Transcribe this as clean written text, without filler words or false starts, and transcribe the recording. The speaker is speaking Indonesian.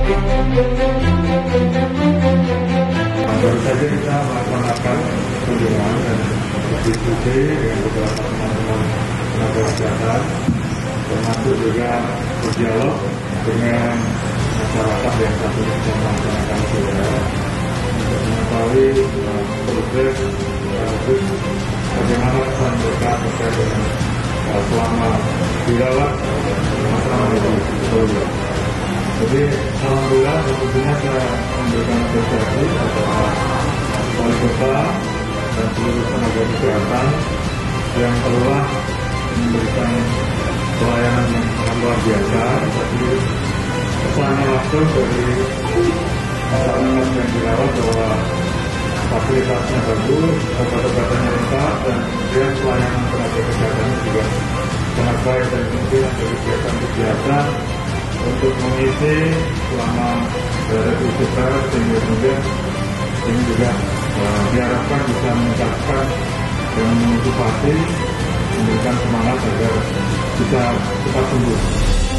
Baru saja kita melaksanakan kunjungan dan diskusi dengan beberapa teman-teman tenaga kesehatan, termasuk juga berdialog dengan masyarakat yang saat ini sedang melaksanakan ibadah untuk mengetahui progres bagaimana pesan mereka terkait dengan selama dirawat masalah itu. Jadi alhamdulillah tentunya saya memberikan apresiasi kepada wali kota dan seluruh tenaga kesehatan yang telah memberikan pelayanan yang sangat luar biasa. Jadi pesannya langsung dari masyarakat yang dirawat bahwa fasilitasnya bagus, obat-obatannya lengkap, dan kemudian pelayanan tenaga kesehatannya juga sangat baik, dan kemudian ada kegiatan-kegiatan untuk mengisi selama dari usaha sehingga kemudian ini juga diharapkan bisa meningkatkan dan memotivasi, memberikan semangat agar bisa cepat sembuh.